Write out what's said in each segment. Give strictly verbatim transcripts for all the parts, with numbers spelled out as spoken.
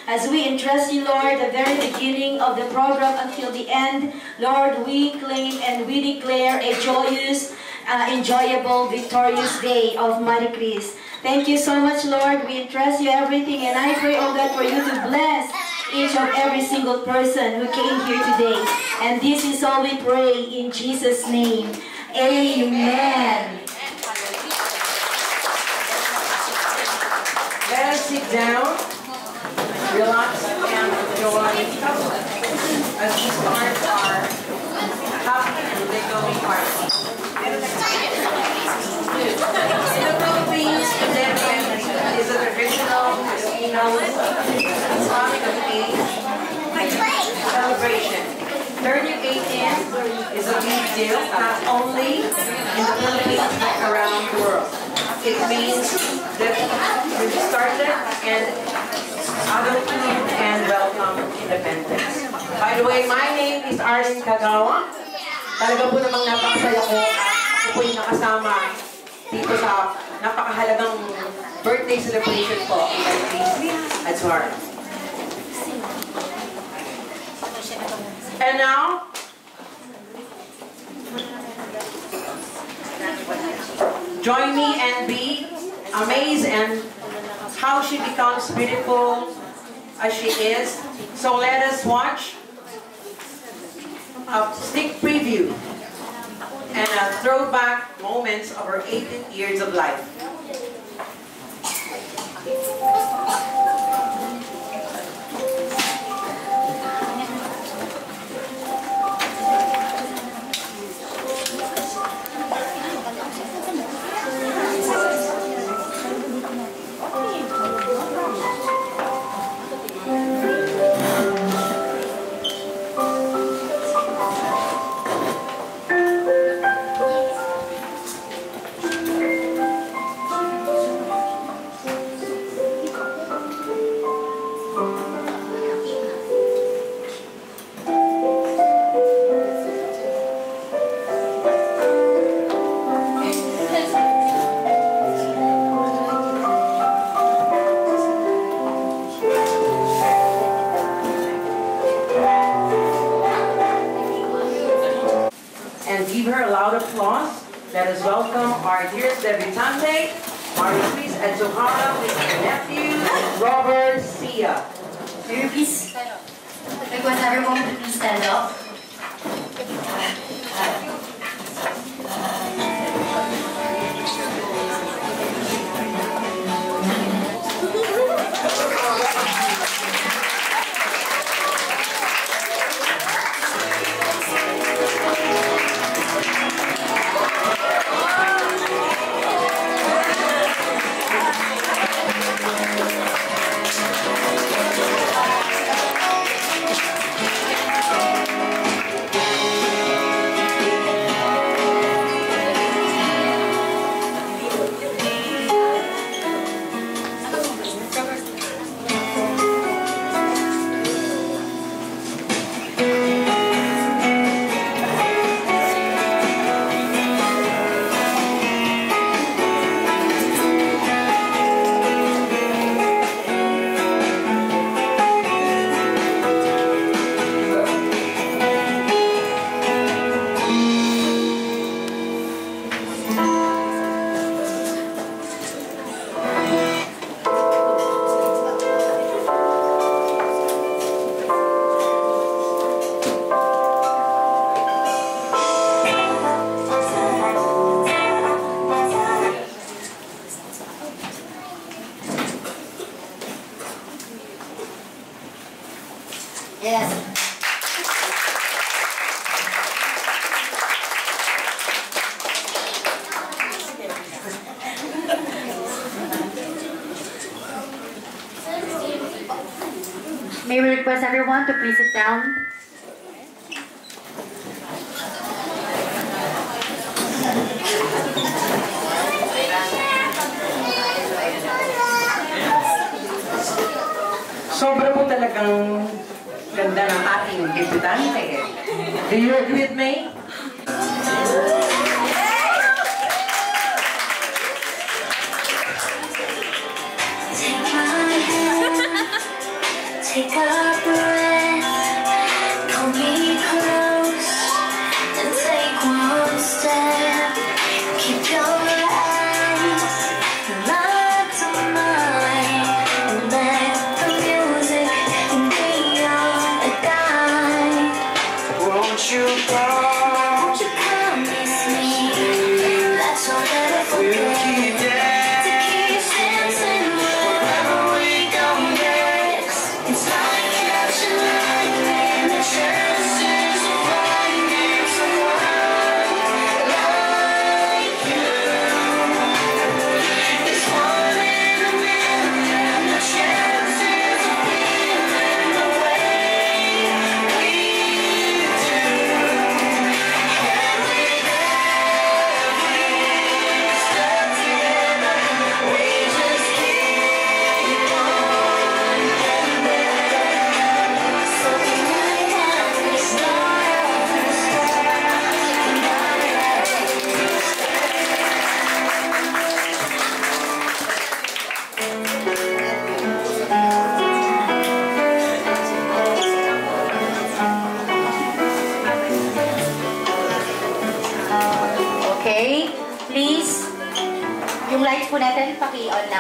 As we entrust you, Lord, the very beginning of the program until the end, Lord, we claim and we declare a joyous, uh, enjoyable, victorious day of Marie Chris. Thank you so much, Lord. We entrust you everything, and I pray, oh God, for you to bless each of every single person who came here today. And this is all we pray in Jesus' name. Amen. Let us sit down, relax, and enjoy as we start our happy and welcoming party. In the Philippines, independence is a traditional Filipino coming of age celebration. Turning eighteen is a big deal, not only in the Philippines but around the world. It means that we've started and adulthood and welcome independence. By the way, my name is Arlene Kagawa. Talaga po namang napakasaya ko. Ako po yung nakasama dito sa napakahalagang birthday celebration po kay Chris Azuara. And now, join me and be amazed and how she becomes beautiful as she is. So let us watch a sneak preview and a throwback moments of her eighteen years of life. Give her a loud applause. Let us welcome our dearest debutante, Marie Chris Azuara, with her nephew, Robert Sia. Will you please request everyone to please stand up? Yes. May we request everyone to please sit down. Sobra po talagang ganda ng ating debutante. Do you agree with me?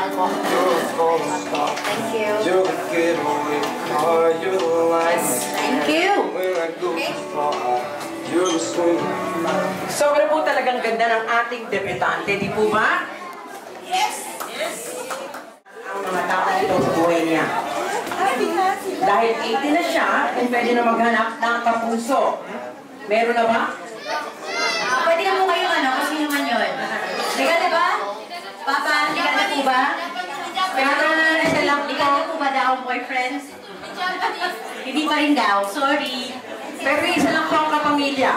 album. Thank you. You're the getaway car, you're the light. Thank you. When I go far, you're the swing. So, ano po talagang ganda ng ating debutante, di po ba? Yes! Yes! Ang mga tao ito sa buhay niya. Dahil eighty na siya, kung pwede na maghanap ng kapuso. Meron na ba? Ah, pwede na po kayong ano, kasi naman yun. Liga na ba? Papa, liga na po ba? Pero isa lang, liga na po ba daw, boyfriend? Hindi pa rin daw, sorry. Pero isa lang po ang kapamilya.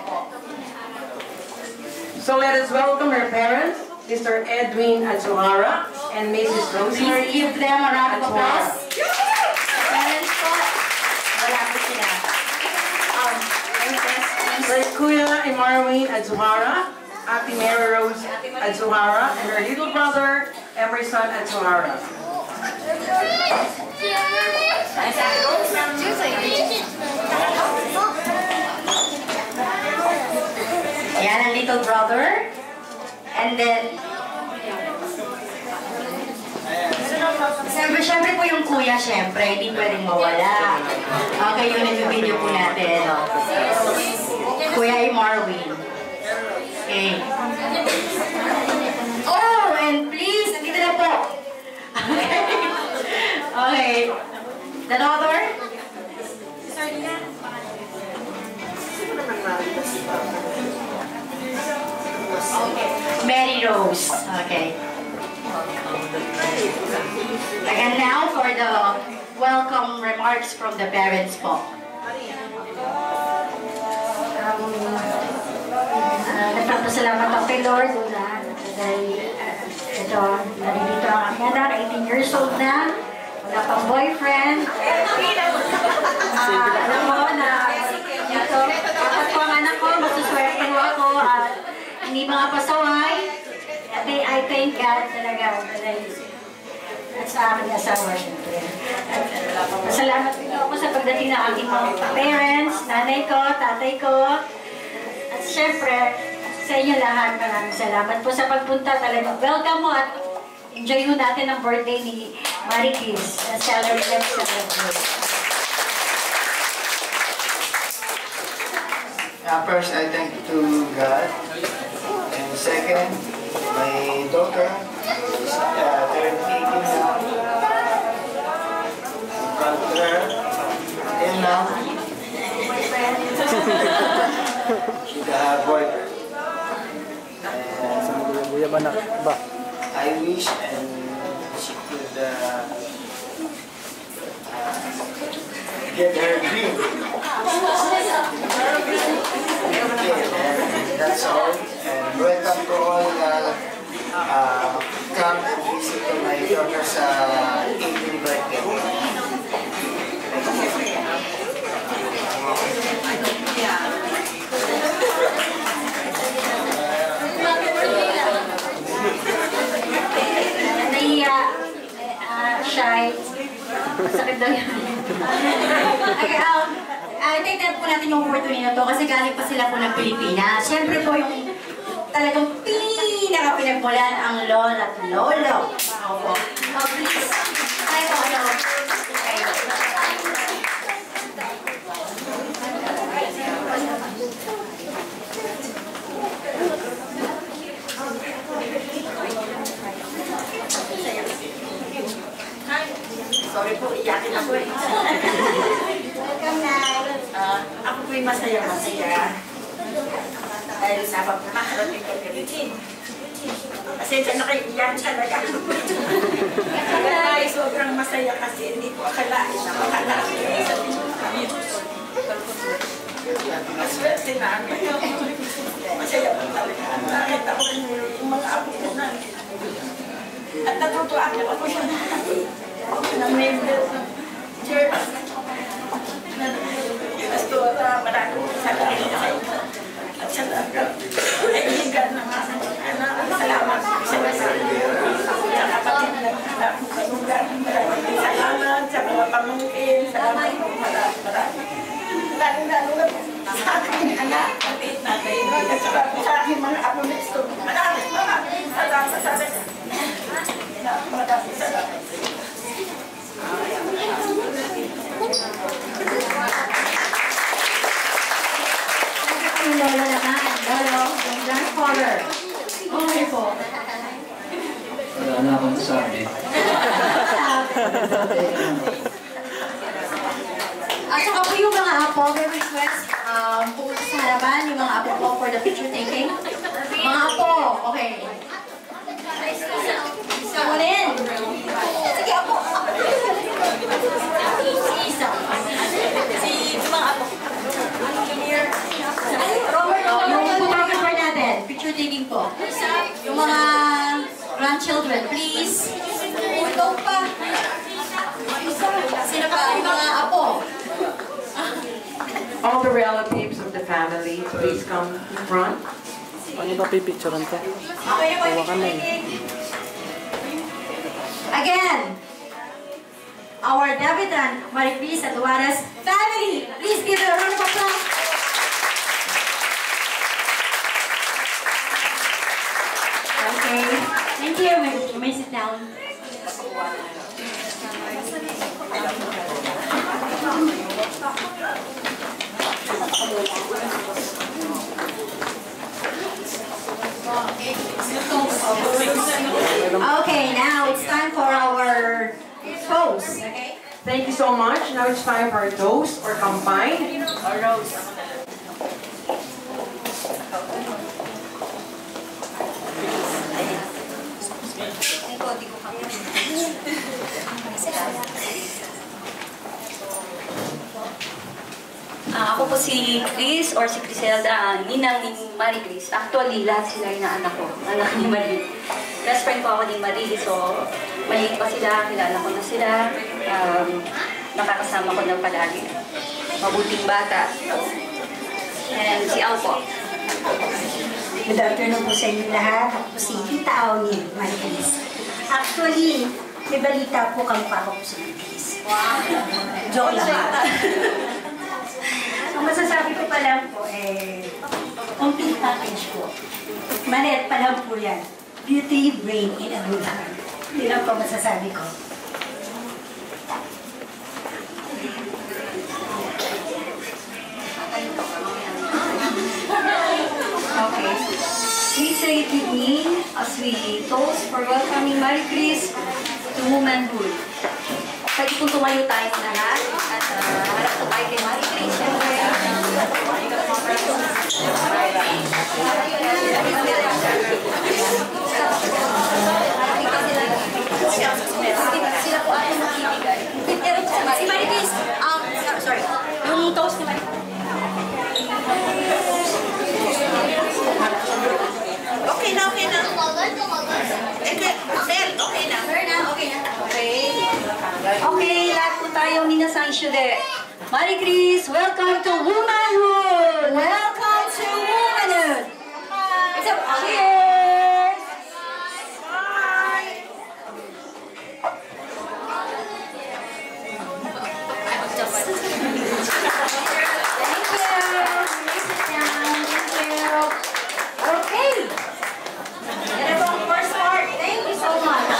So let us welcome her parents, Mister Edwin Azuara and Missus Please Rosemary give them a round of Azuara. applause. Parents po, wala po sila. Um, princess, please. Sir Kuya Emarwin Azuara, Ate Mary Rose Azuara, and her little brother, Emerson Azuara. Yan ang little brother. And then, siyempre, siyempre po yung kuya, siyempre, hindi pwedeng mawala. Okay, yun yung video po natin. Kuya ay Marwin. Okay. Oh, and please, dito na po. Okay. Okay. The daughter? Okay. Mary Rose. Okay. And now for the welcome remarks from the parents po. Um, uh, nagpapasalamat ako kay Lord na dahil uh, ito, naririto ang aking anak, eighteen years old na, wala pang boyfriend. Uh, alam mo na ito, dapat po ang anak ko, masuswerte mo ako at hindi mga pasaway. At I thank God talaga dahil at sa aking asawa, syempre. At masalamat din ako sa pagdating ng aking mga parents, nanay ko, tatay ko. At syempre, sa inyo lahat, maraming salamat po sa pagpunta. Talagang welcome mo at enjoy mo natin ang birthday ni Marikis na celebrate sa birthday. Uh, first, I thank to God. And second, my daughter is uh, turned eighteen now. Got her till now. She got a boyfriend. And I wish and she could uh, uh, get her dream. And that's all. And welcome to all uh, uh, come and visit to my daughter's uh, eighteenth birthday. Nahiya, uh, shy, sakit daw yan. Ay, um, I think that po natin yung opportunity na to kasi galing pa sila po ng Pilipinas. Siyempre po yung talagang pinaka-pinagmulan ang lolo at lolo. Opo. Oh, please. Ay, po, ano. Okay. Sorry po, iyakin ako eh. Welcome na. Uh, ako po'y masaya-masaya. Dahil sa pagmakarating ko kami. Pasensya na kayo, iyan talaga. Kaya sobrang masaya kasi hindi ko akalain na makalain sa kami. Maswerte namin. Masaya po talaga. Nakita ko rin yung mga apo ko na. At natutuwa ako siya na. Na member ng church. Pastora, maraming salamat sa inyo. At salamat. Kaibigan ng mga anak. Salamat sa mga kapatid na kalugar. Maraming salamat sa mga pamangkin. Salamat po. Maraming maraming. Lalo-lalo na sa aking anak. Kapit natin. At sa aking mga apo na ito. Maraming maraming salamat sa akin. Maraming salamat. Yung lola naman. Lolo, yung grandfather. Okay po. Wala na akong masabi. At saka po yung mga apo, may request, um, pumunta sa harapan, yung mga apo po for the picture taking. Mga apo, okay. Isa mo rin. Sige, apo. Si Isa. Si mga apo. Robert, yung photographer natin, picture taking po. Yung mga grandchildren, please. Ikaw pa. Sino pa? Yung mga apo. All the relatives of the family, please come in front. Ano ba pipicturean ko? Tawa ka na Again, our debutant, Maricris and Luares family. Please give a round of applause. Okay, thank you. You may sit down. Okay, now it's time for our toast. Okay. Thank you so much. Now it's time for a toast or combine. Or roast. Ah, ako po si Chris or si Criselda, uh, ninang ni Marie Chris. Actually, lahat sila yung anak ko, anak ni Marie. Best friend ko ako ni Marie, so maliit pa sila, kilala ko na sila. Um, nakakasama ko na palagi. Mabuting bata. And si Al po. Good afternoon po sa inyo lahat. Ako po si Tita Ao ni Marie Chris. Actually, may balita po kamukha ko po sa Marie Chris. Joke lang. Ang masasabi ko pa lang po, eh, complete package po. Manet pa lang po yan. Beauty, brain, in a good heart. Hindi lang po masasabi ko. Okay. Please say it with me as we toast for welcoming Marie Chris to womanhood. Pwede kong tumayo tayo lahat at uh, harap po tayo kay Marie Chris. Siyempre, sila po ating makibigay. Si Marie Chris, um, sorry, yung toast ni Marie. Okay na, okay na. Eh, Bel, okay na. Okay na, okay na. Okay. Okay, lahat po tayo minasang syude. Marie Chris, welcome to womanhood! Welcome to womanhood. It's a Cheers! Thank you. Sit down. Thank you. Okay. Yan na po ang first part. Thank you so much.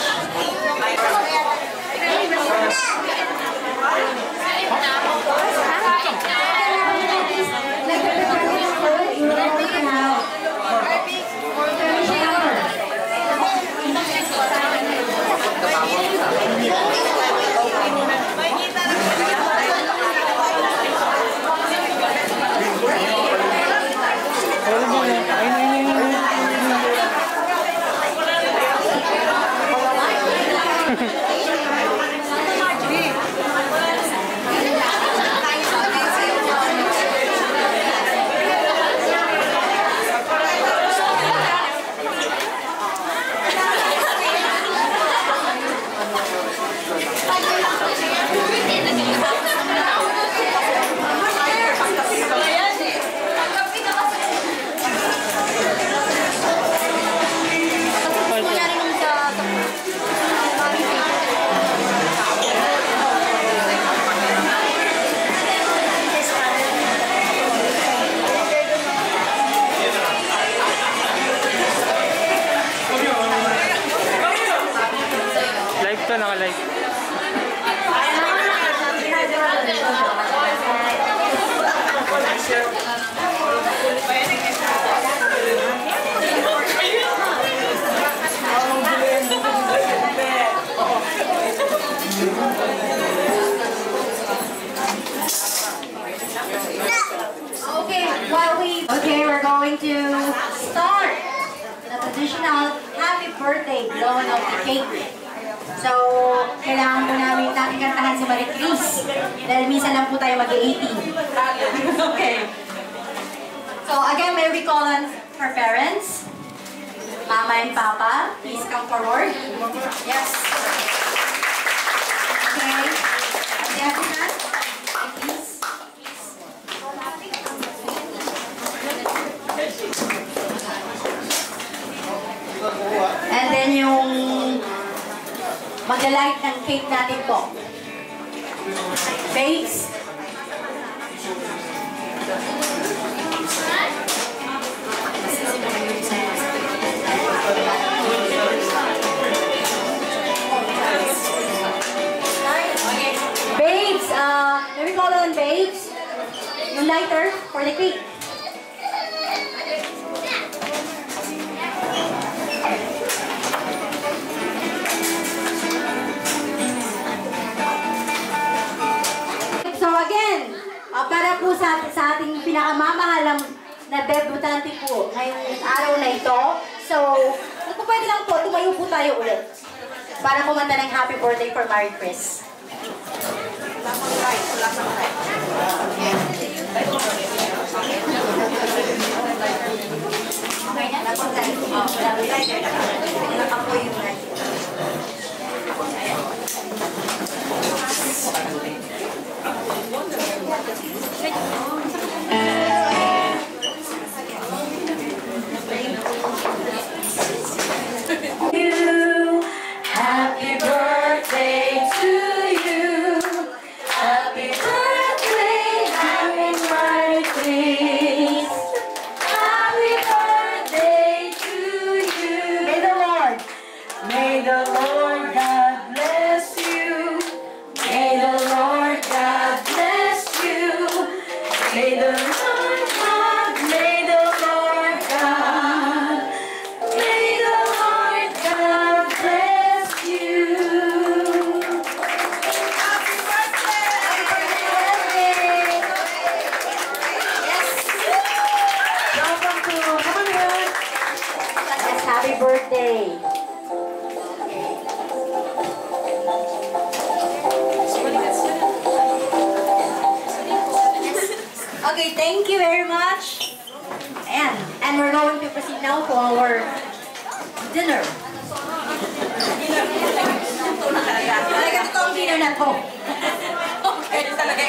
birthday, blowing of the cake. So, kailangan po namin natin kantahan si Marie Chris. Dahil minsan lang po tayo mag-eighteen. Okay. So, again, may we call on her parents? Mama and Papa, please come forward. Yes. Okay. And the other hand, please. And then yung mag-light ng cake natin po. Face. Babes, uh, let me call on babes. Yung lighter for the cake. So again, uh, para po sa, sa ating pinakamamahal na debutante po ngayong araw na ito. So, kung po pwede lang po, tumayo po tayo ulit para kumanta ng happy birthday for Marie Chris. Okay na? Napunta. Nakapoy yung light. Happy birthday to you. Happy birthday, happy birthday. Happy birthday to you. May the Lord, may the Lord God bless you. May the Lord God bless you. May the Lord God, may the Lord God, may the Lord God bless you. Welcome to, come on here. Yes, happy birthday. Okay, thank you very much. And and we're going to proceed now to our dinner. Talaga ito ang dinner na to. Okay, talaga.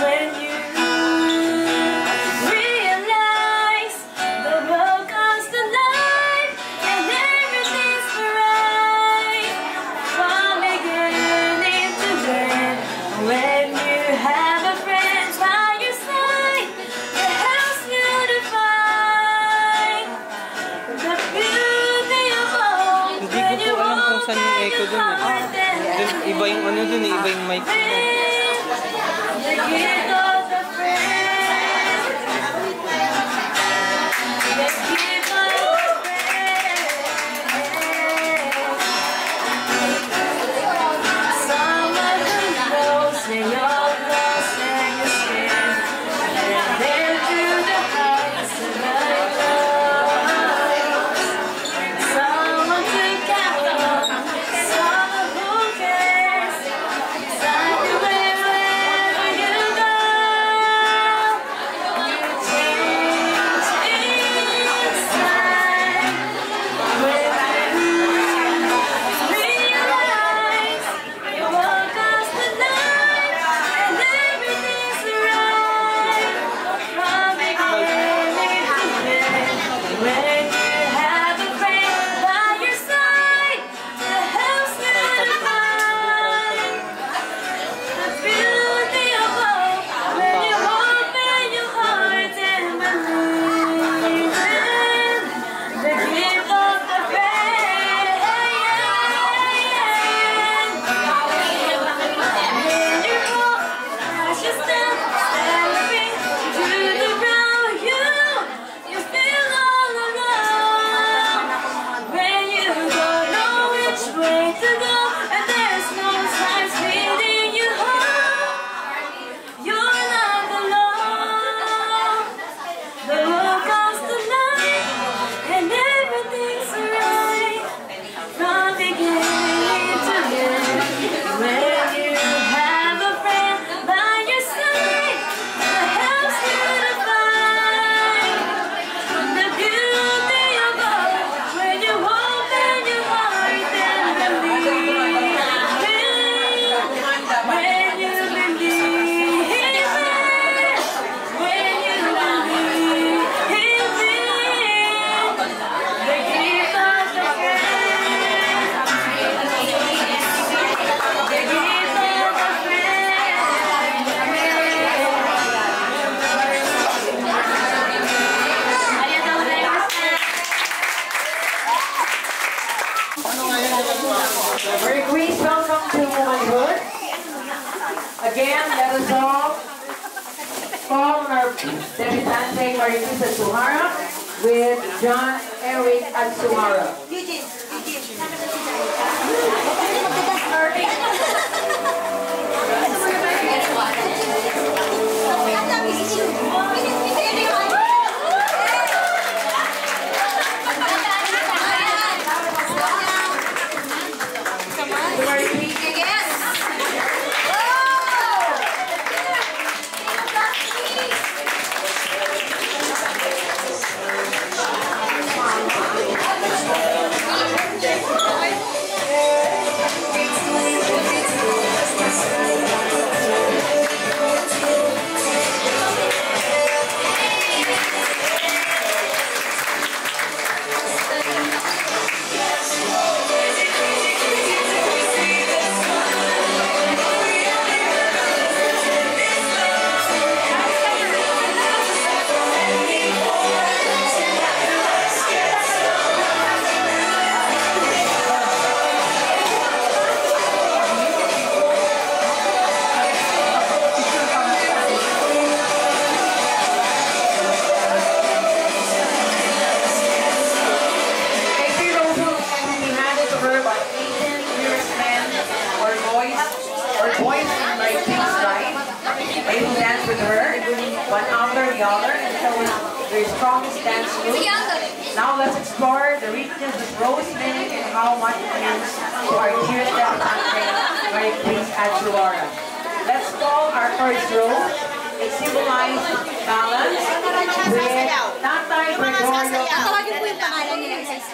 Realize the world comes to ko dun eh. Dun, iba yung ano dun eh, iba yung mic. Please welcome to womanhood. Again, let us all call our debutante Maricris Atsuhara with John Eric Atsuhara. Eugene, their strongest dance move. Now let's explore the richness of rose music and how much it means to our dear debutante, Maricris Atsuhara. Let's call our first rose. It symbolizes balance with Tatay Gregorio. Tawagin po yung pangalan nila isa-isa.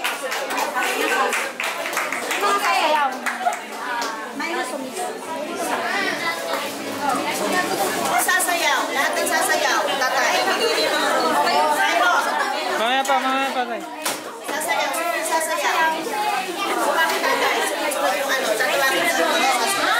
Mga sayaw. Minus o minus. Sasayaw. Lahat ng sasayaw. Tatay. Mamaya pa, mamaya pa tayo. Sasayaw. Sasayaw. Bakit tatay? Sunod yung ano. Tatawagin sa mga kasma.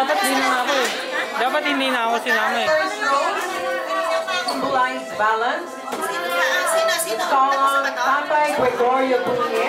dapat di na ako eh. Dapat hindi na ako sinama eh. First row, symbolize balance. Song, Tatay Gregorio Bunye.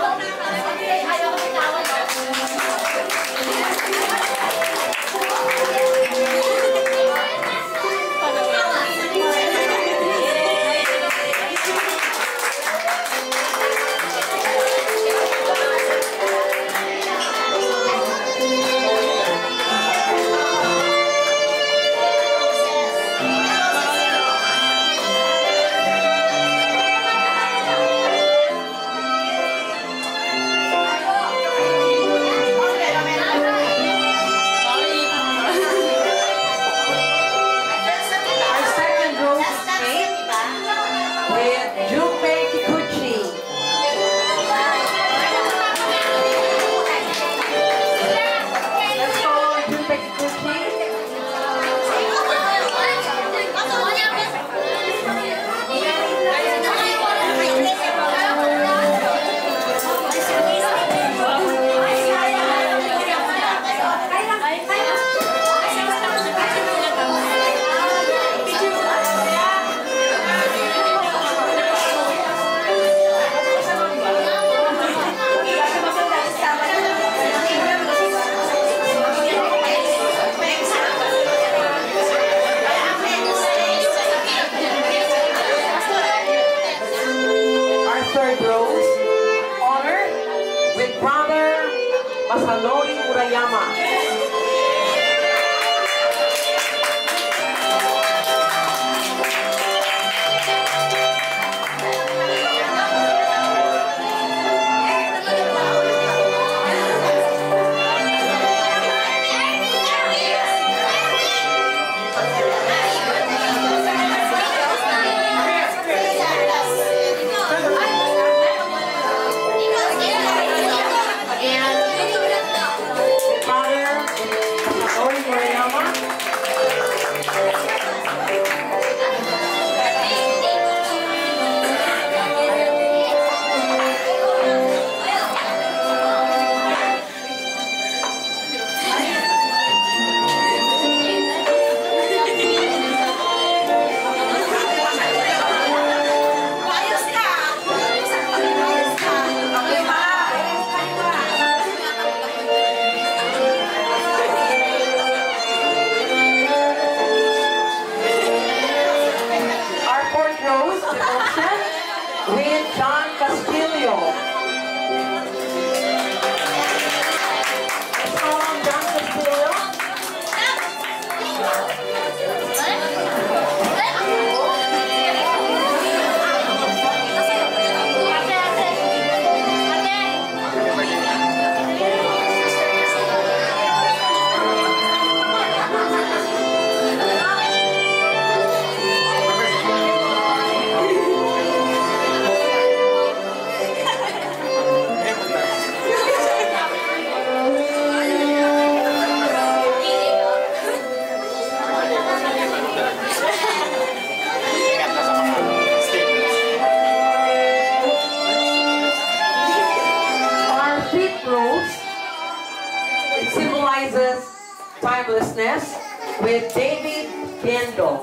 Timelessness with David Kendall.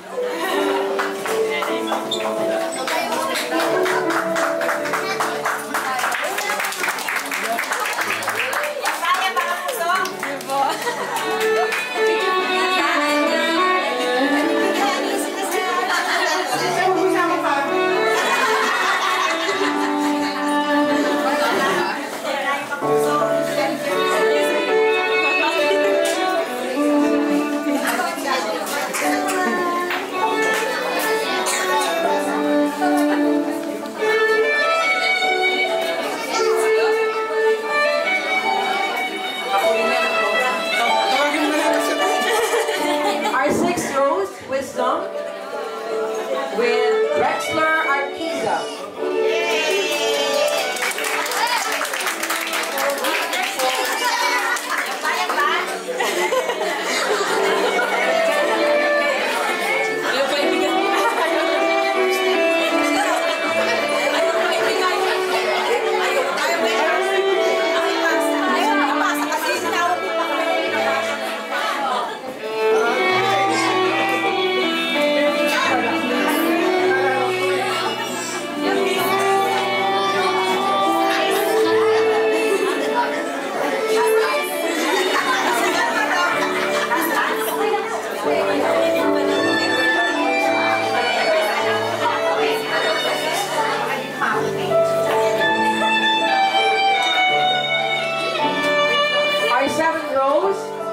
With Drexler Arquiza.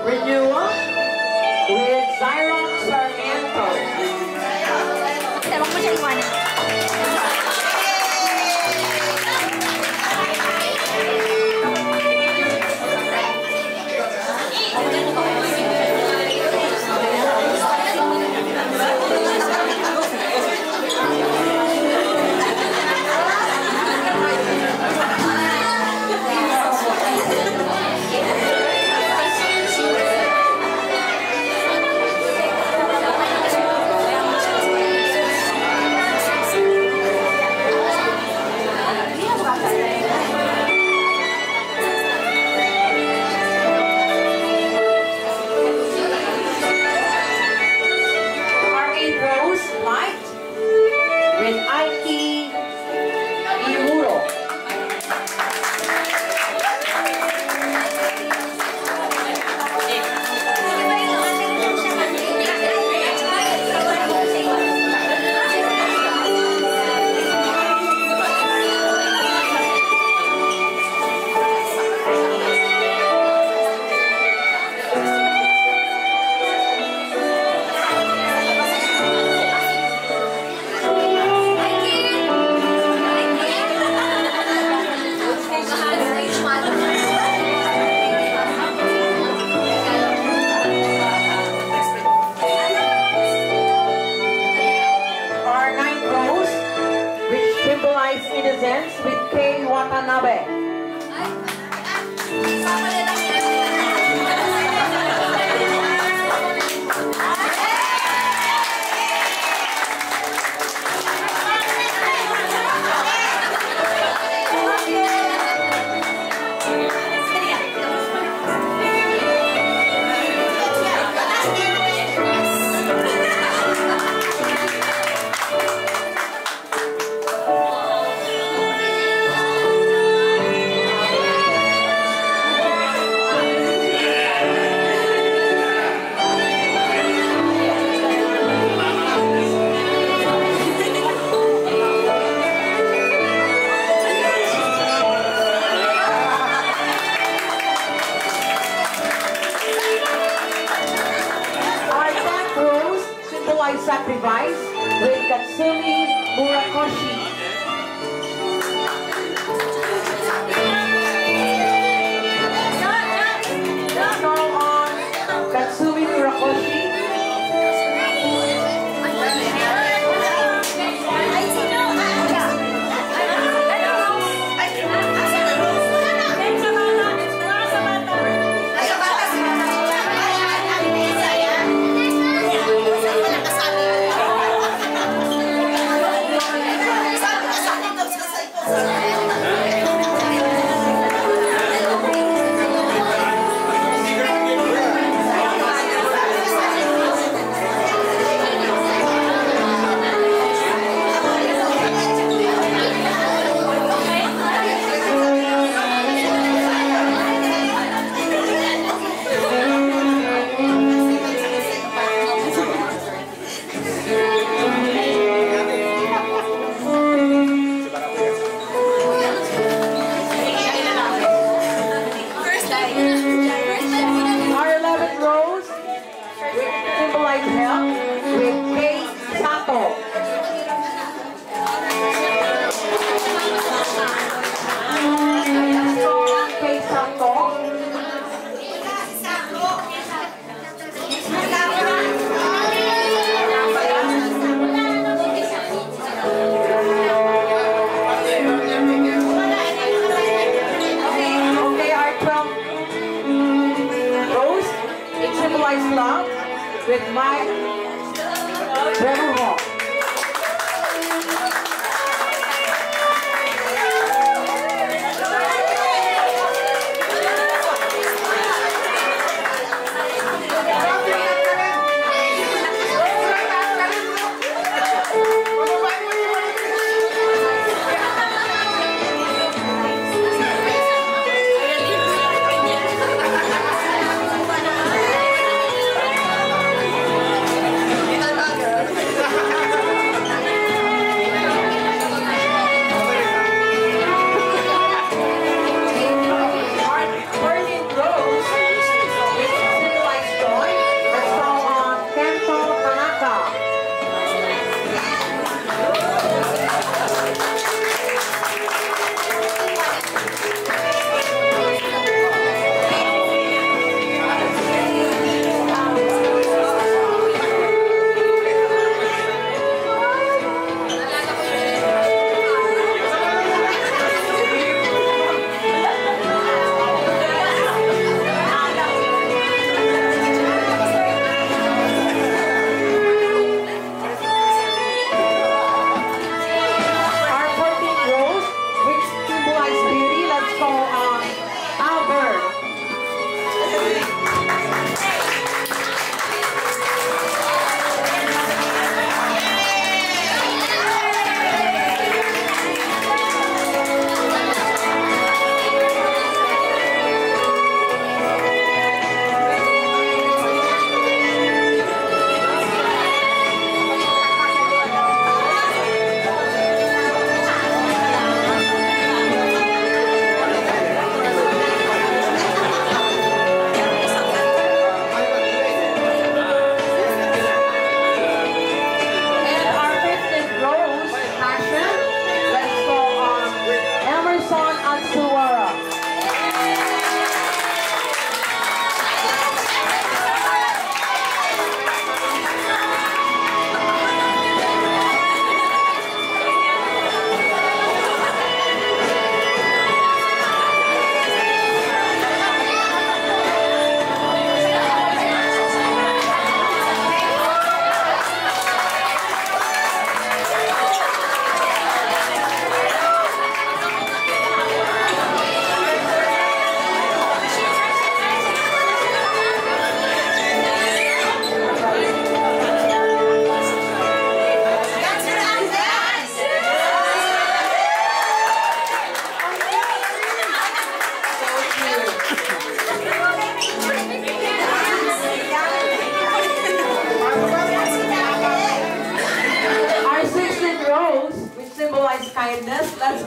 Renewal with Zyron Sarmiento. Huwag mo siya iwanan. Innocence with Kay Watanabe. Sacrifice with Katsumi Murakoshi. Song on Katsumi Murakoshi. With Mike Bremerhall. Ha ha ha!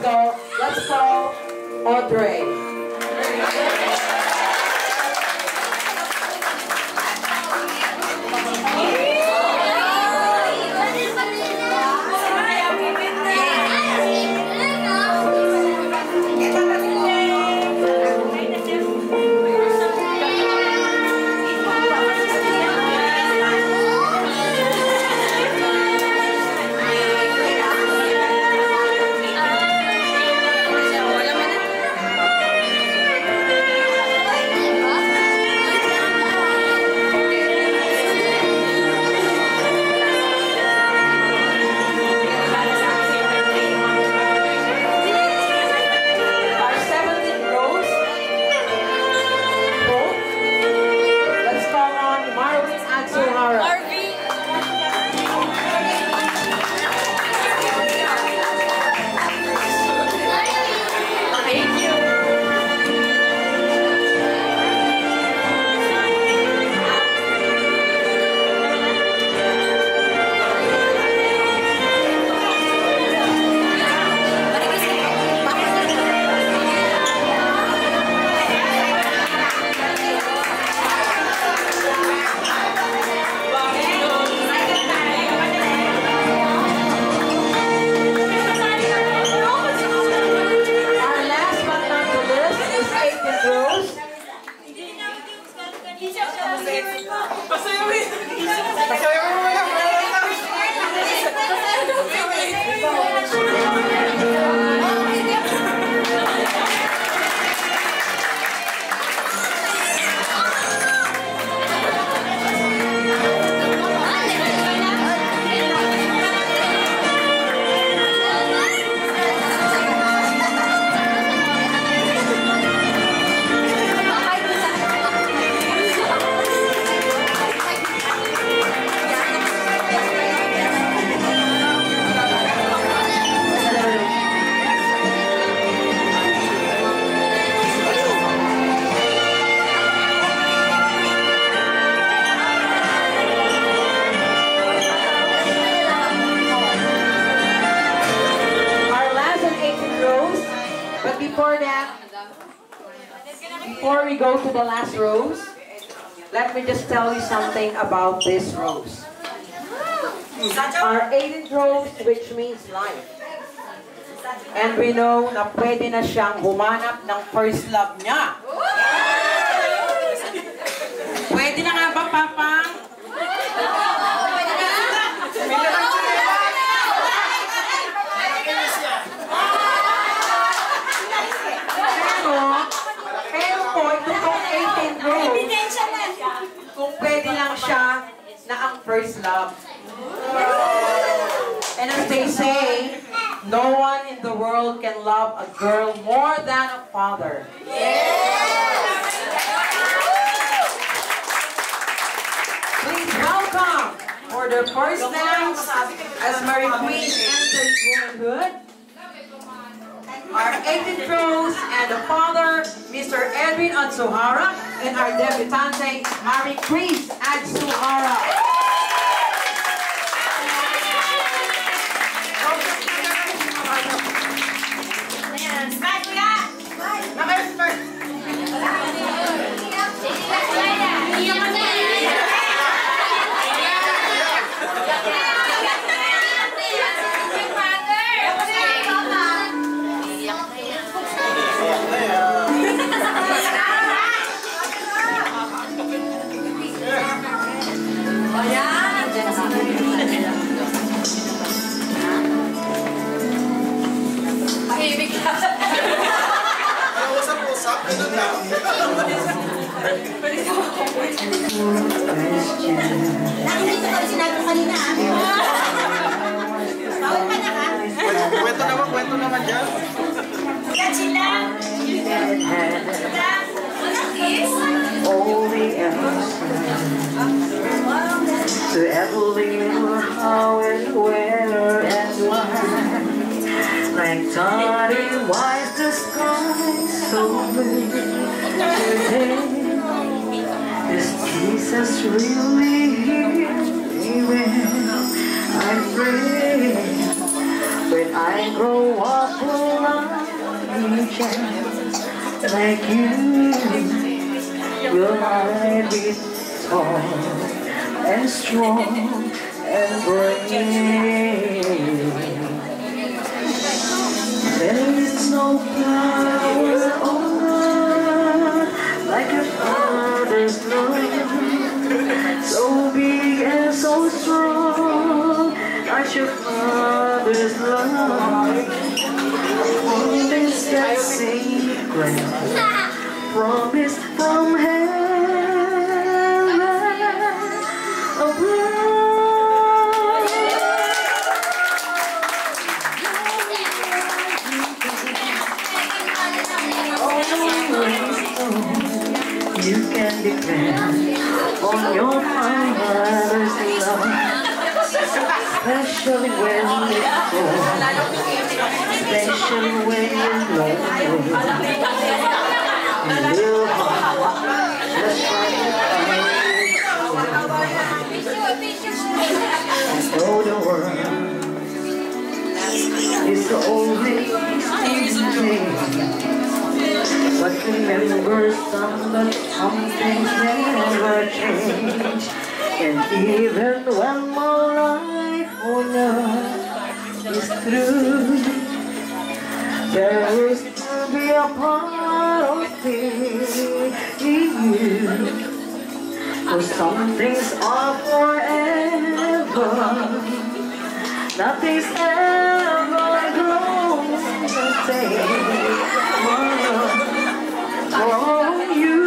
go. Let's call Audrey. Before that, before we go to the last rose, let me just tell you something about this rose. Our eighteenth rose, which means life. And we know na pwede na siyang humanap ng first love niya. Pwede na nga ba, Papa? Kung pwede lang siya na ang first love. And as they say, no one in the world can love a girl more than a father. Please welcome for the first dance as Mary Queen enters womanhood, our eighteenth rose and the father, Mister Edwin Adsuhara, and our debutante, Mary Chris Adsuhara. Nakikita ko sinabi ko kanina. Bawal pa na ka? Kwento naman, kwento naman dyan. Yan sila. Walang kiss. All the answers to every how and where and why. Like starry white the sky so blue today. Is Jesus really here? When I pray, when I grow up, will I like you will I be tall and strong and brave. There is no power on earth like a father's love, so big and so strong like your father's love. What is that secret promise from heaven above? You can depend on your father's love, especially when it's cold, especially when you're lonely. Little heart, just like a know the world is the only thing. But remember some, but some things never change. And even when my life on earth is through, there will still be a part of me in you. For some things are forever, nothing's ever going to take my love from you.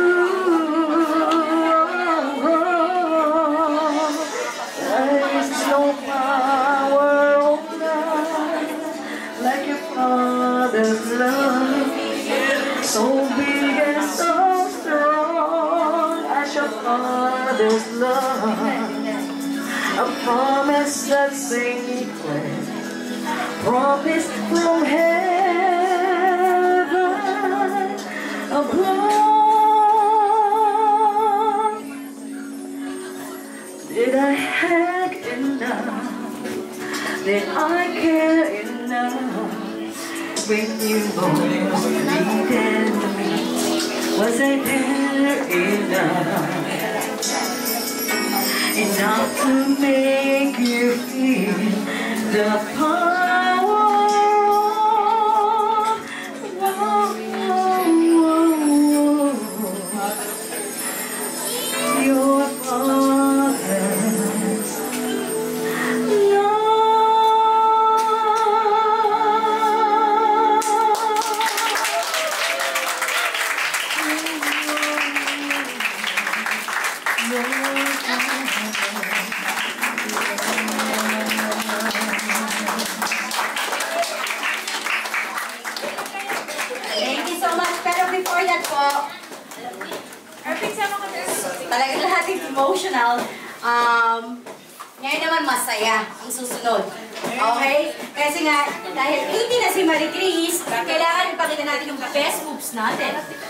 There is no power on earth like your father's love, so big and so strong as your father's love. A promise that's sacred, promise from heaven above. Did I have enough? Did I care enough when you most needed me? Was I there enough? Enough to make you feel the power of your father's love. Thank you so much. Pero before that po, talagang lahat is emotional. Um, ngayon naman masaya ang susunod. Okay? Kasi nga, dahil eighty na si Marie Chris, kailangan ipakita natin yung best moves natin.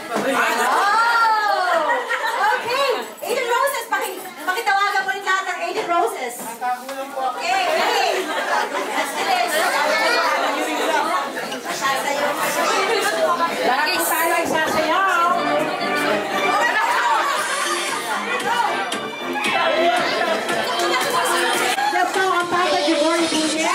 Oh! Okay! Aiden Roses, paki pakitawagan mo rin lahat ng Aiden Roses. Okay, okay. Let's do this. Sasayaw. Lagi sana sasayaw. Yan po ang Papa Gibor Junior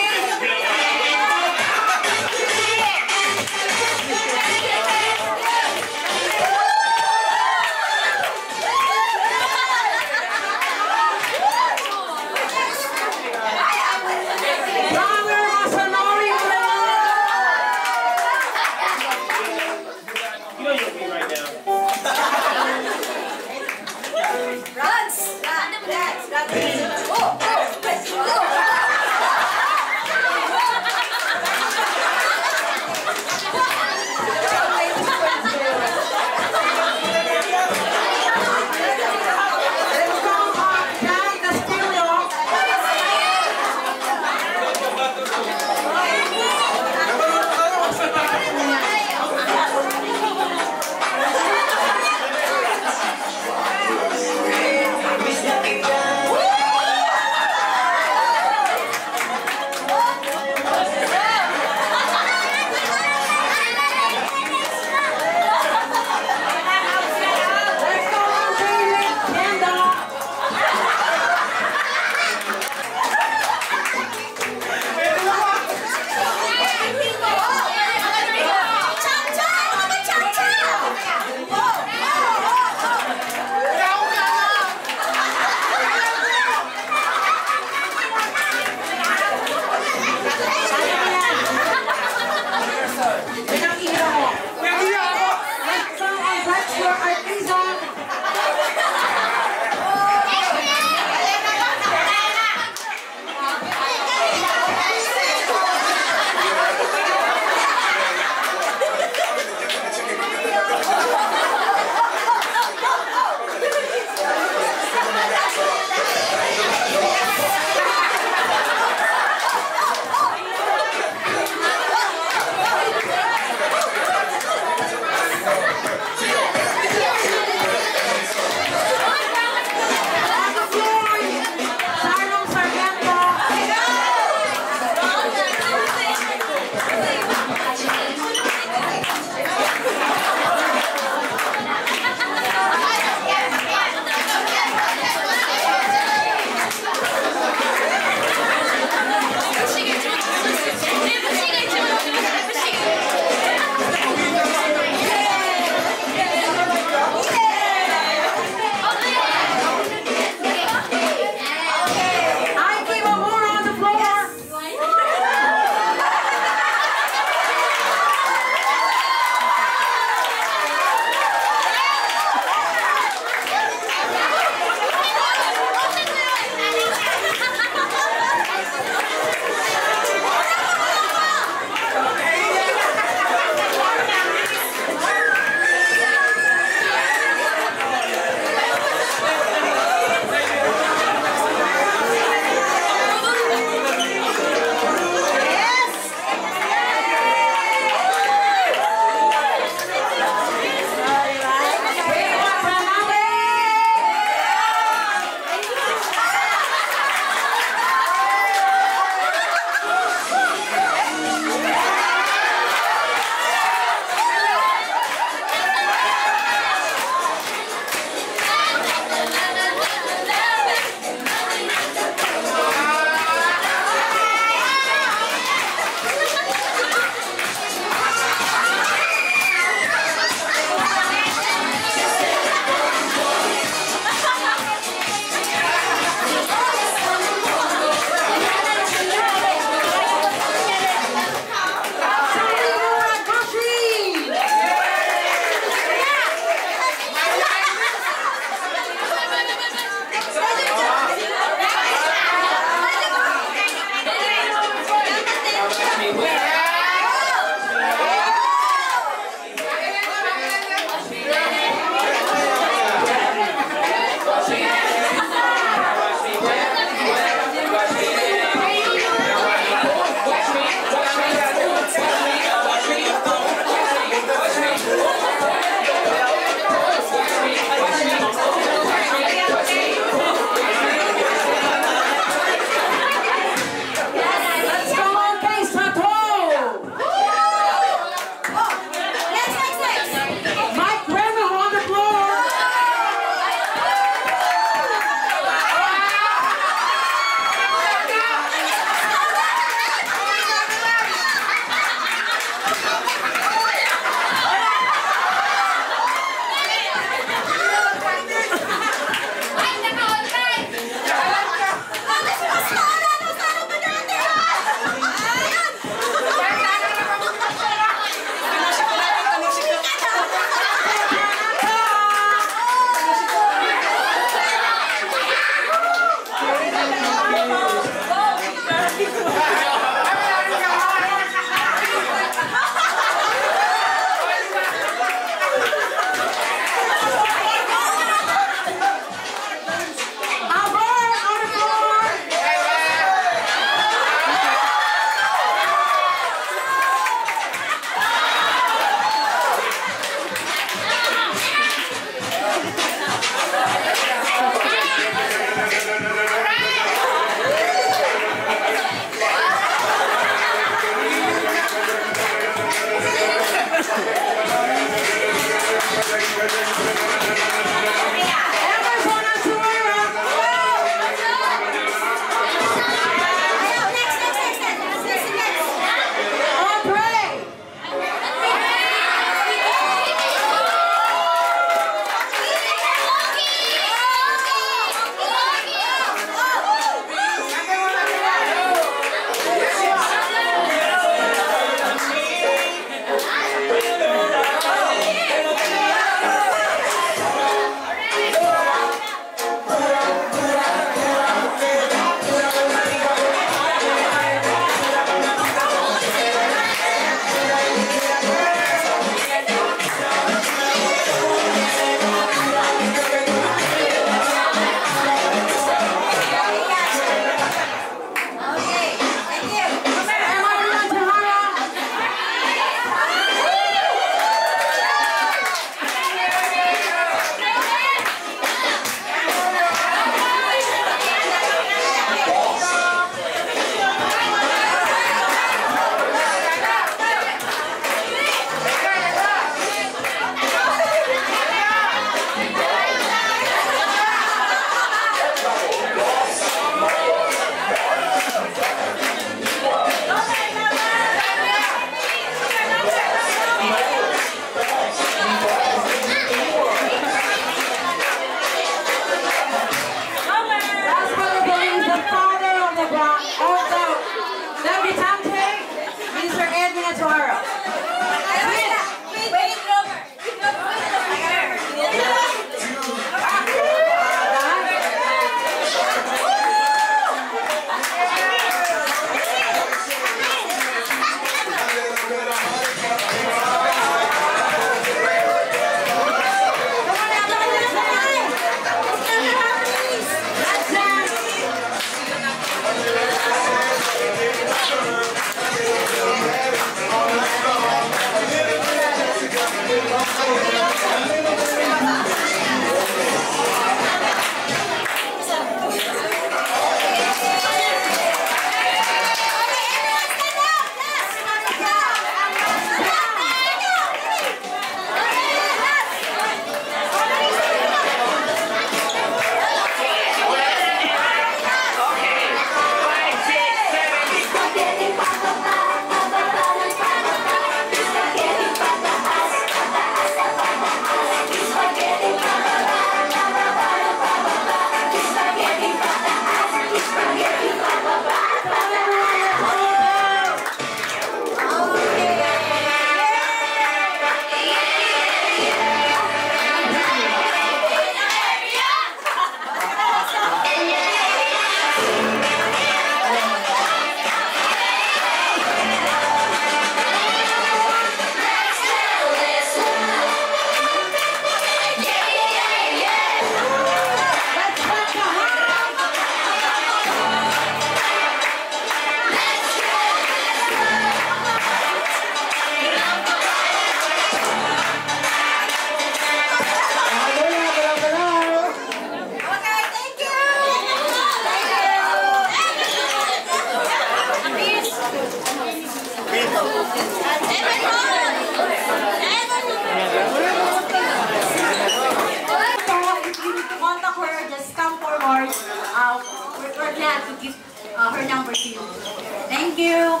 we're glad to give uh, her number to you. Thank you.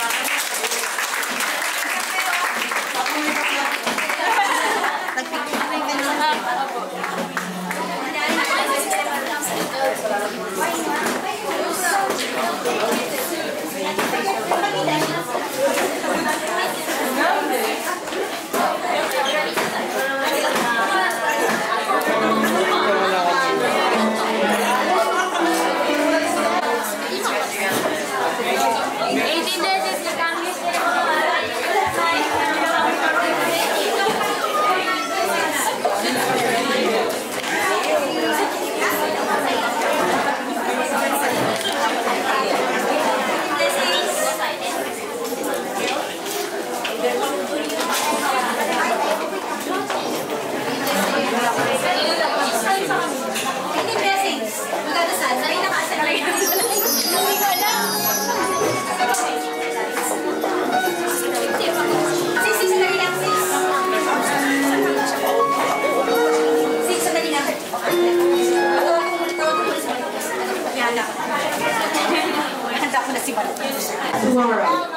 Tomorrow.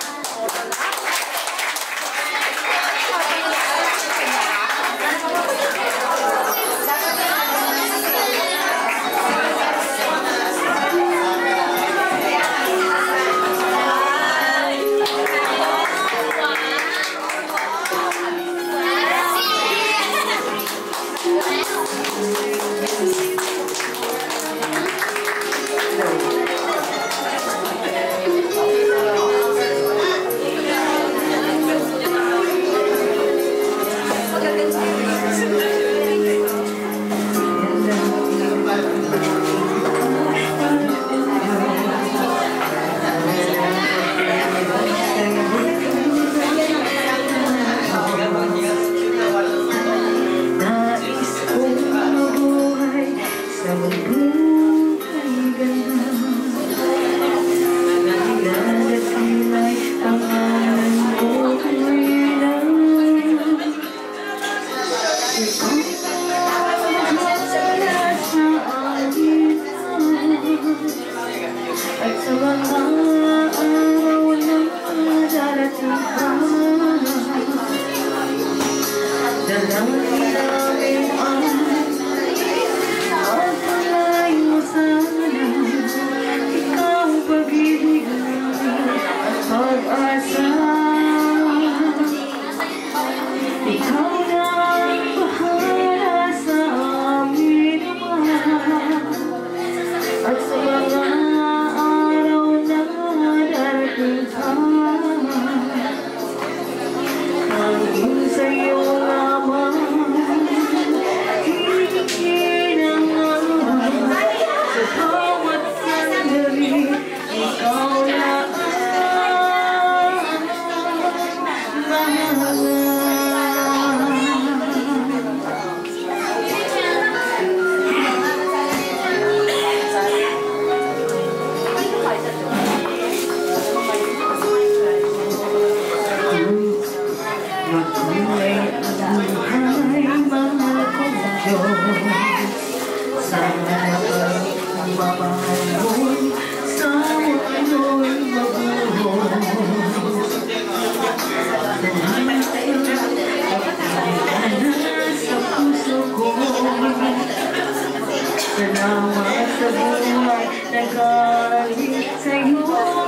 Salamat sa buhay na galing sa'yo.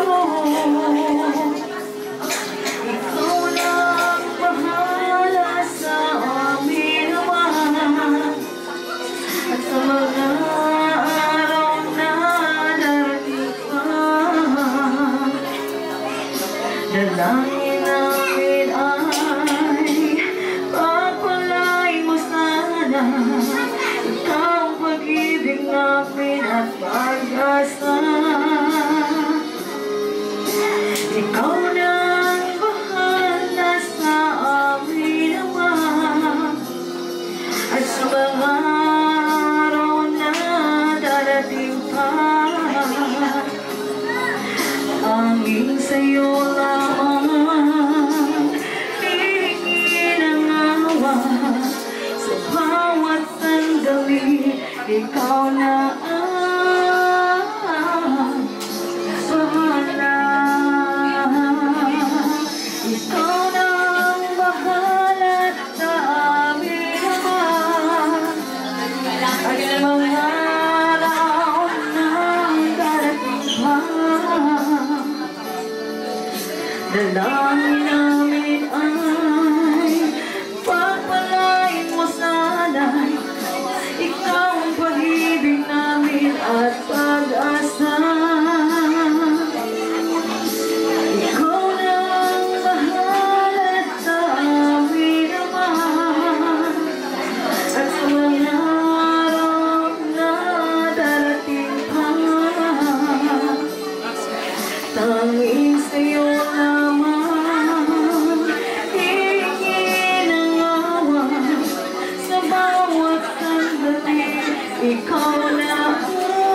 Ikaw lang bahala sa amin naman. At sa mga araw na darating pa, dalangin namin ay pagpalain mo sana. Ikaw pag-ibig namin at pag-asa. Ikaw nang bahala sa amin naman. At sa mga araw na darating pa, hanging sa'yo lamang hihingin ang awa. Sa bawat sandali, ikaw na ang mga araw na darating pa, dalangin namin ay pagpalain mo sana'y ikaw ang pag-ibig namin at pag-asa. Ikaw na ang mahal at sa amin naman, at sa mga araw na darating pa, tanging sa'yo lamang hingin ang awa sa bawat sandali. Ikaw na ang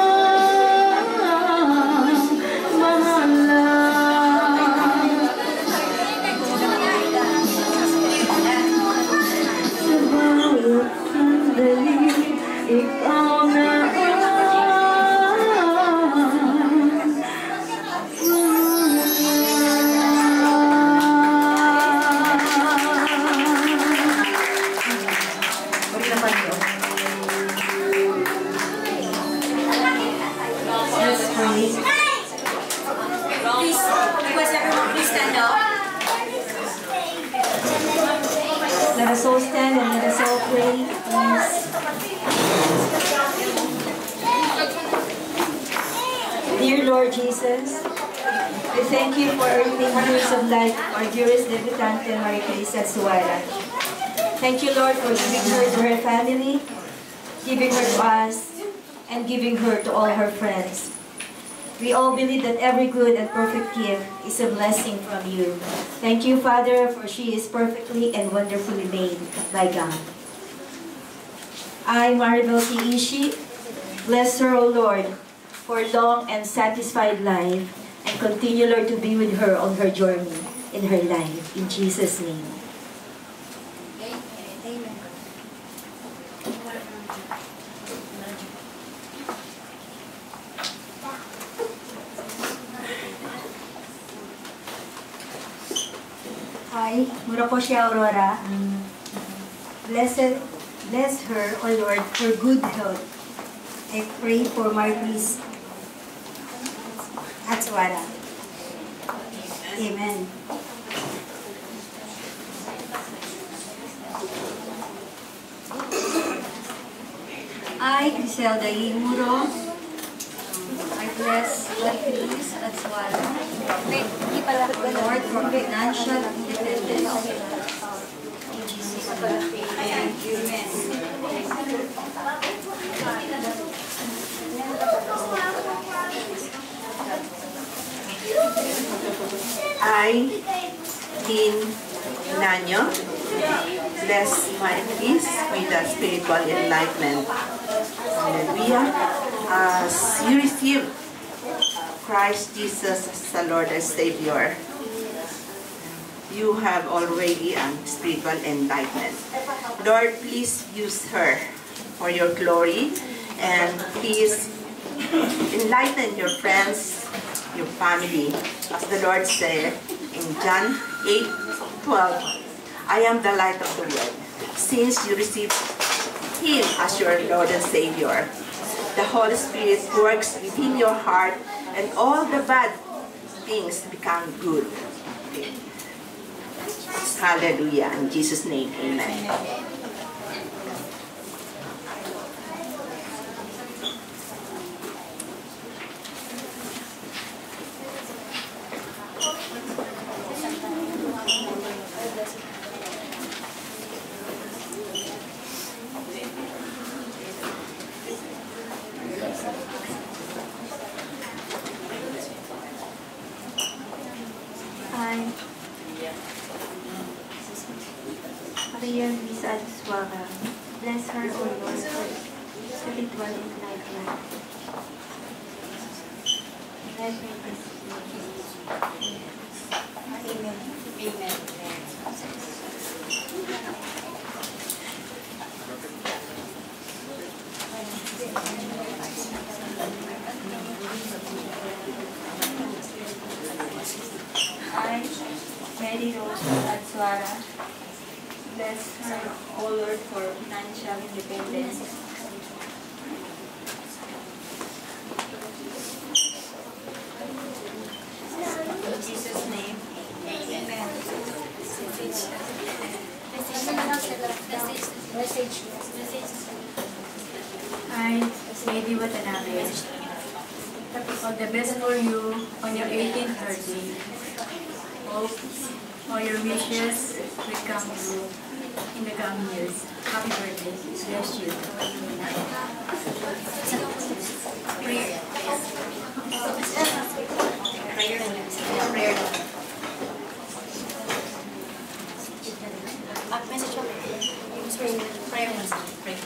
mahala. Sa bawat sandali, ikaw na ang Please, request everyone, please stand up. Let us all stand and let us all pray, please. Dear Lord Jesus, we thank you for earthly years of life, our dearest debutante, Maricris Atsuara. Thank you, Lord, for giving her to her family, giving her to us, and giving her to all her friends. We all believe that every good and perfect gift is a blessing from you. Thank you, Father, for she is perfectly and wonderfully made by God. I, Maribel T. Ishi, bless her, O Lord, for long and satisfied life, and continue, Lord, to be with her on her journey in her life. In Jesus' name. Hi, mura po siya, Aurora. Blessed, bless her, O Lord, for good health. I pray for Maricris Atsuara. Amen. I, Griselda Imuro, I bless Maricris Atsuara. Lord, for financial independence. In Jesus' name. Amen. I, Dean Nanyo, bless Maricris with a spiritual enlightenment. Hallelujah. As you receive Christ Jesus as the Lord and Savior, you have already a spiritual enlightenment. Lord, please use her for your glory, and please enlighten your friends, your family. As the Lord said in John eight twelve, I am the light of the world. Since you received Him as your Lord and Savior, the Holy Spirit works within your heart, and all the bad things become good. Hallelujah. In Jesus' name, amen. I, Maria Luisa Atsuara, bless her, O Lord, for spiritual enlightenment. Let me Amen. Amen. I, Mary Rose Atsuara, bless her, O Lord, for financial independence. may di Watanabe. All the best for you on your eighteenth birthday. Hope all your wishes will come true in the coming years. Happy birthday. Bless you. Prayer. Prayer. Prayer. Ah, message ko. Prayer. Prayer.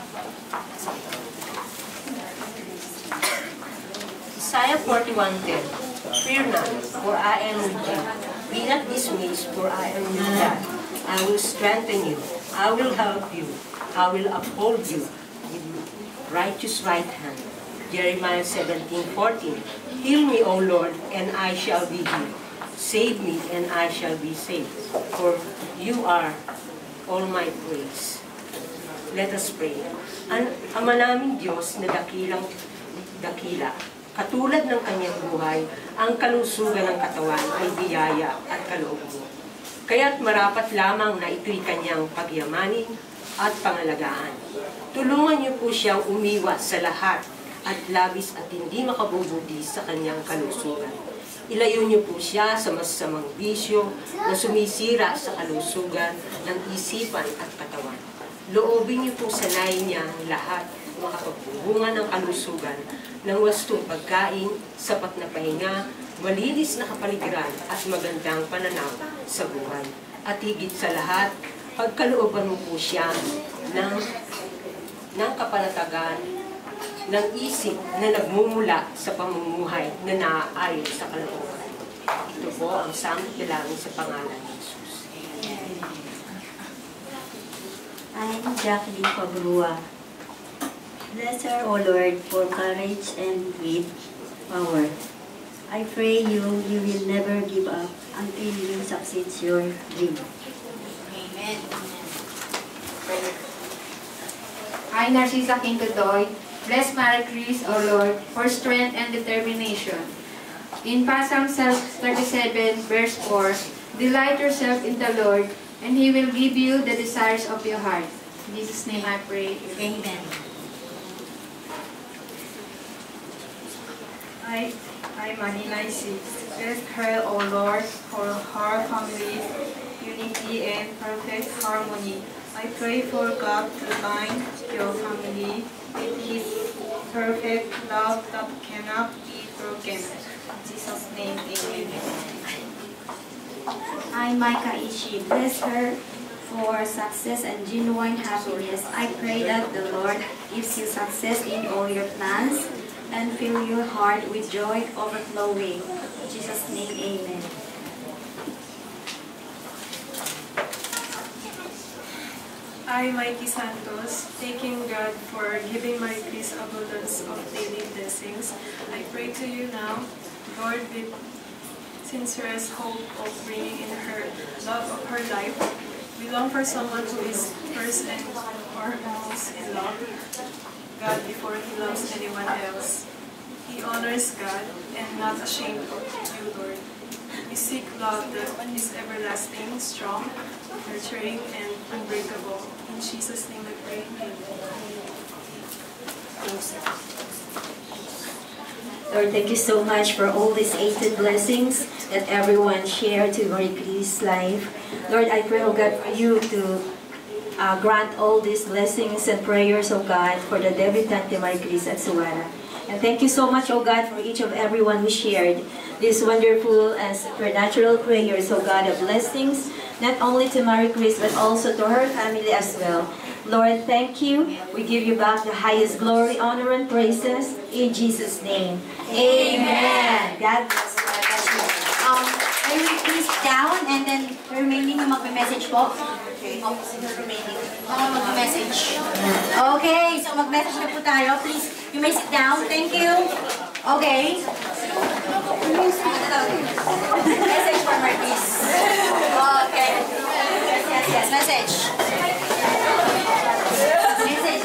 Isaiah forty-one ten. Fear not, for I am with you. Be not dismayed, for I am your God. I will strengthen you. I will help you. I will uphold you with righteous right hand. Jeremiah seventeen fourteen. Heal me, O Lord, and I shall be healed. Save me, and I shall be saved. For you are all my praise. Let us pray. An Ama naming Diyos na dakilang dakila, katulad ng kanyang buhay, ang kalusugan ng katawan ay biyaya at kaloob mo. Kaya't marapat lamang na ito'y kanyang pagyamanin at pangalagaan. Tulungan niyo po siyang umiwas sa lahat at labis at hindi makabubuti sa kanyang kalusugan. Ilayo niyo po siya sa masasamang bisyo na sumisira sa kalusugan ng isipan at katawan. Loobin niyo po sa lain niya lahat makapagpubungan ng kalusugan ng wastong pagkain, sapat na pahinga, malinis na kapaligiran at magandang pananaw sa buhay. At higit sa lahat, pagkalooban mo po siya ng, ng kapanatagan, ng isip na nagmumula sa pamumuhay na naaayon sa kalooban. Ito po ang samot dalangin sa pangalan ni Jesus. I'm Jacqueline Pagrua. Bless her, O Lord, for courage and with power. I pray you, you will never give up until you succeed your dream. Amen. I, Narcisa Quintodoy, bless Marie Chris, O Lord, for strength and determination. In Psalm thirty-seven, verse four, delight yourself in the Lord, and He will give you the desires of your heart. In Jesus' name I pray. Amen. I, I, Manila six. Bless her, O Lord, for her family's unity and perfect harmony. I pray for God to bind your family with His perfect love that cannot be broken. In Jesus' name, amen. I, Micah Ishi, bless her for success and genuine happiness. I pray that the Lord gives you success in all your plans and fill your heart with joy overflowing. In Jesus' name, amen. I, Mikey Santos, thanking God for giving my Chris abundance of daily blessings. I pray to you now, Lord, with sincerest hope of bringing in her love of her life. We long for someone who is first and foremost in love God before he loves anyone else. He honors God and not ashamed of you, Lord. We seek love that is everlasting, strong, nurturing, and unbreakable. In Jesus' name I pray. Lord, thank you so much for all these eighteen blessings that everyone shared to Marie Chris' life. Lord, I pray, oh God, for you to uh, grant all these blessings and prayers, oh God, for the debutante Marie Chris at Suara. And thank you so much, oh God, for each of everyone who shared these wonderful and supernatural prayers, oh God, of blessings, not only to Marie Chris, but also to her family as well. Lord, thank you. We give you back the highest glory, honor, and praises in Jesus' name. Amen. God bless you. God bless you. Um, I will please down and then remaining yung magme-message po. Okay. Oh, remaining. Mga magme-message. Okay, so mag-message na po tayo. Please, you may sit down. Thank you. Okay. Message for Marquis. Okay. Yes, yes, yes. Message. Message.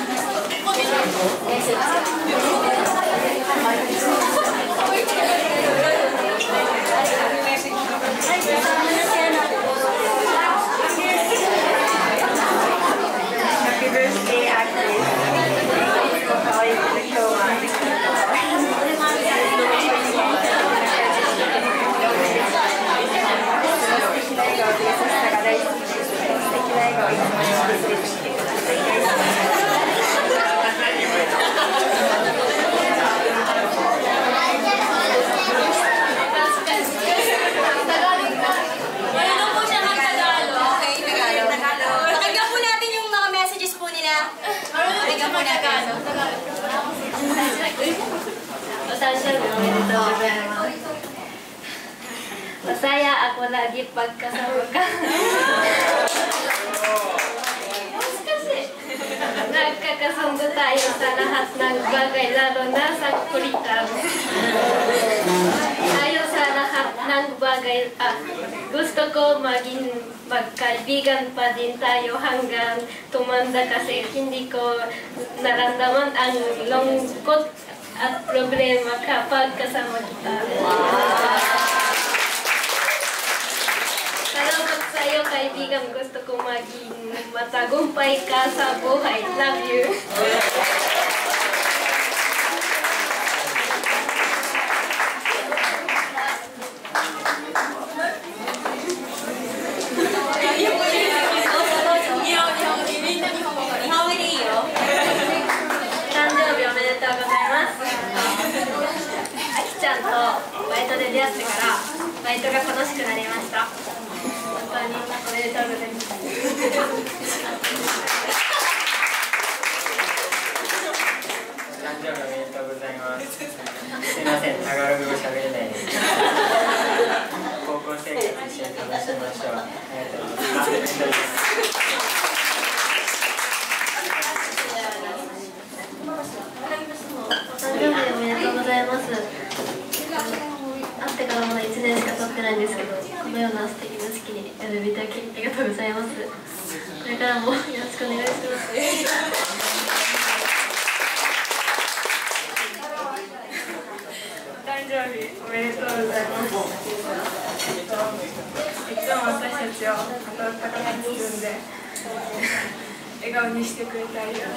Happy birthday, Agnes. Thank you for calling the show. 誕生日おめでとうございます。Masaya ako lagi pagkasama ka. Nagkakasundo tayo sa lahat ng bagay, lalo na sa kulitan. Tayo sa lahat ng bagay, ah, gusto ko maging magkaibigan pa din tayo hanggang tumanda kasi hindi ko naramdaman ang lungkot at problema kapag kasama kita. Salamat sa iyo, kaibigan. Gusto ko maging matagumpay ka sa buhay. Love you. Aki-chan とバイトで出会ってからバイトが楽しくなりました。本当におめでとうございます。 誕生日おめでとうございます。すみません、タガログ語喋れないです。高校生活一緒に楽しみましょう。ありがとうございます。 お誕生日おめでとうございます。会ってからまだいちねんしか経ってないんですけど、このような素敵な式に呼びいただきありがとうございます。これからもよろしくお願いします。 お誕生日おめでとうございます。いつも私たちを温かく包んで笑顔にしてくれてありがとう。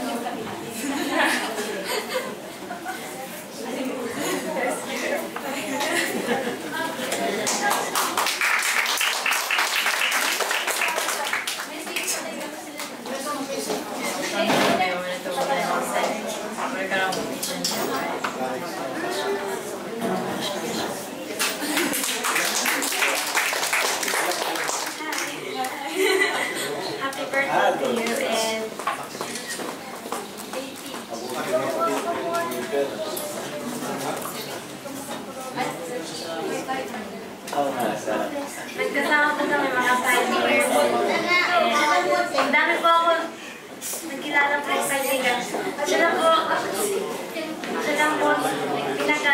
大好きだよ。 おめでとうございます。これからも一緒に頑張ります。 Happy birthday to you and nagkasama po kami mga five years. Eh, ang dami po ako nagkilala po yung kaibigan. Siya lang po, siya lang po pinaka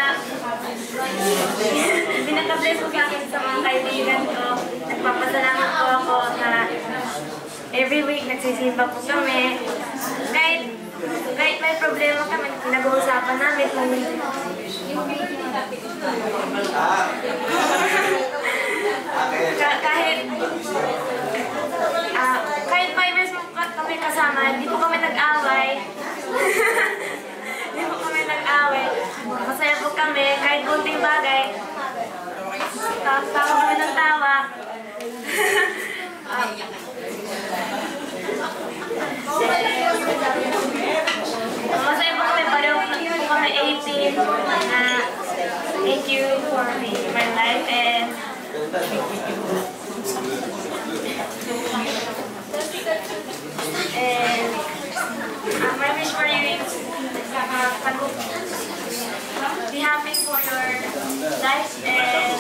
pinaka-bless po kami sa mga kaibigan ko. Nagpapasalamat po ako na every week nagsisimba po kami. Kahit kahit may problema kami, nag-uusapan namin kung Ka kahit uh, kahit five years mo kami kasama, hindi po kami nag-away. Hindi po kami nag-away. Masaya po kami, kahit kunting bagay. Tawa kami ng tawa. uh, Masaya po kami, pareho po kami eighteen. Uh, thank you for being my life and and uh, my wish for you is uh, be happy for your life and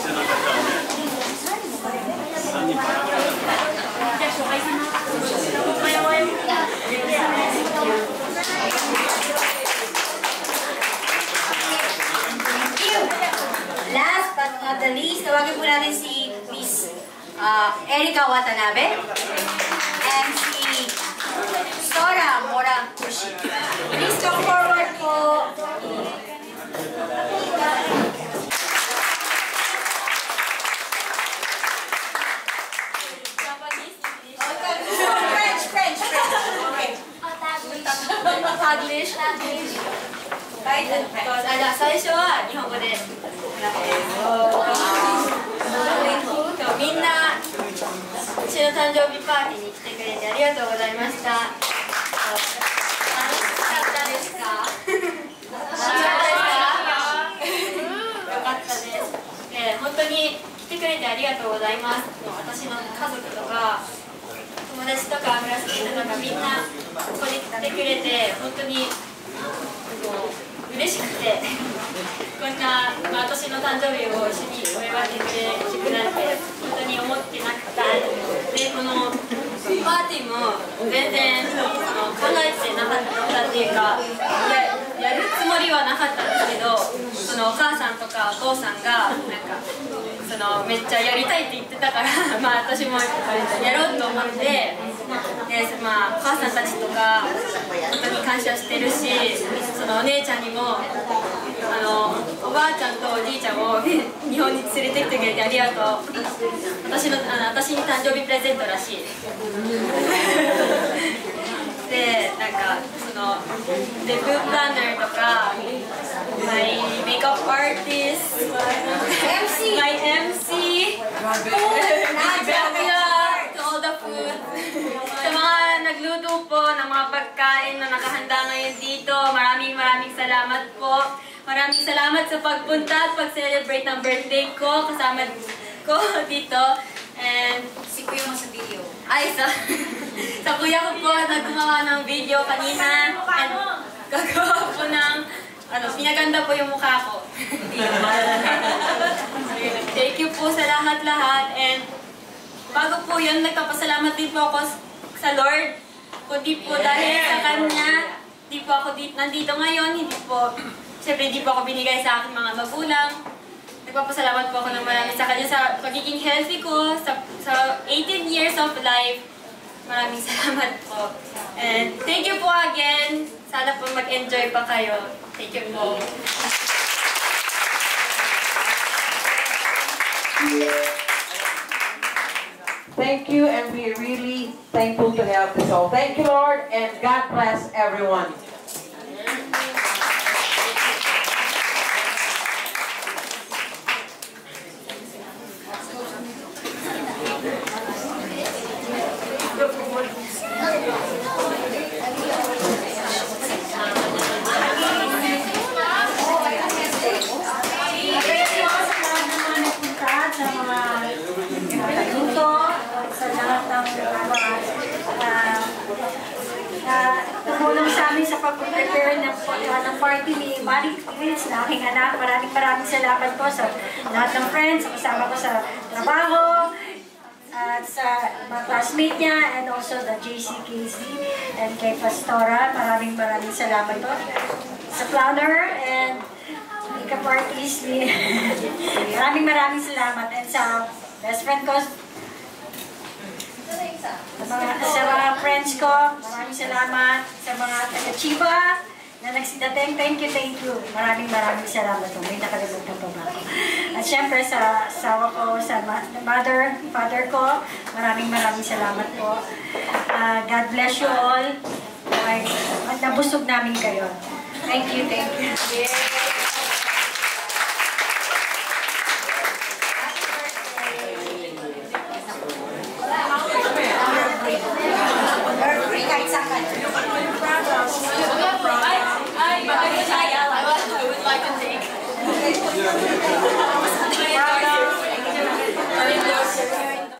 last but not the least, tawagin po natin si Miss uh, Erica Watanabe and si Sora Morakushi. Please come forward po. French, French, French. Okay. Taglish. Taglish. あ、じゃあ最初は日本語で。みんなうちの誕生日パーティーに来てくれてありがとうございました。楽しかったですか？楽しかったですか？よかったです。えー、本当に来てくれてありがとうございます。私の家族とか友達とかクラスメートとかみんなここに来てくれて本当にこう嬉しくてここんな、まあ、私の誕生日を一緒にお祝いしてくれて本当に思ってなくて、でこのパーティーも全然あの考えてなかったっていうか、や、やるつもりはなかったんですけど、そのお母さんとかお父さんがなんかそのめっちゃやりたいって言ってたからまあ私もやろうと思って、で、まあ、お母さんたちとか本当に感謝してるし、そのお姉ちゃんにもあのおばあちゃんとおじいちゃんを日本に連れてきてくれてありがとう。私のあの私に誕生日プレゼントらしいで、なんかそのデビュープランナーとかマイメイクアップアーティスト、マイ エムシー、to all the food, sa mga nagluto po ng mga pagkain na nakahanda ngayon dito, maraming maraming salamat po. Maraming salamat sa pagpunta at pag-celebrate ng birthday ko, kasama ko dito. And si kuya mo sa video. Ay, sa, sa kuya ko po na gumawa ng video kanina. And gagawa po ng, ano, pinaganda po yung mukha ko. Thank you po sa lahat-lahat. And bago po yun, nagpapasalamat din po ako sa Lord. Kundi po dahil sa Kanya, hindi po ako dito, nandito ngayon, hindi po, siyempre hindi po ako binigay sa aking mga magulang. Nagpapasalamat po ako ng marami sa Kanya sa pagiging healthy ko, sa, sa eighteen years of life. Maraming salamat po. And thank you po again. Sana po mag-enjoy pa kayo. Thank you po. Thank you, and we're really thankful to have this all. Thank you, Lord, and God bless everyone. Tumulong sa amin sa pag-prepare ng, uh, ng party ni Marie Chris na aking anak. Maraming maraming salamat po sa lahat ng friends, kasama ko sa trabaho, at sa mga classmate niya, and also the J C K C and kay Pastora. Maraming maraming salamat po sa planner and makeup artist ni maraming maraming salamat, and sa best friend ko, Sa mga, sa mga friends ko, maraming salamat. Sa mga taga-Chiba na nagsidating, thank you, thank you. Maraming maraming salamat po. May nakalimutan po ba ako. At syempre sa asawa ko, sa mother, father ko, maraming maraming salamat po. Uh, God bless you all. Ay, nabusog namin kayo. Thank you, thank you. Yeah.